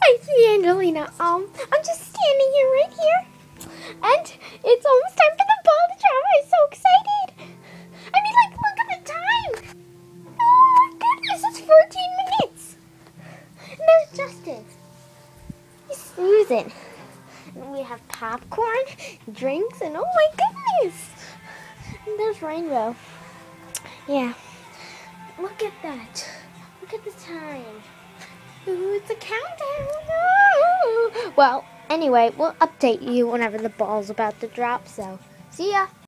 I see Angelina. I'm just standing here right here. And it's almost time for the ball to drop. I'm so excited. I mean, like, look at the time. Oh my goodness, it's 14 minutes. And there's Justin. He's snoozing. And we have popcorn, drinks, and oh my goodness. And there's Rainbow. Yeah. Look at that. Look at the time. Ooh, it's a countdown. Ooh. Well, anyway, we'll update you whenever the ball's about to drop, so see ya.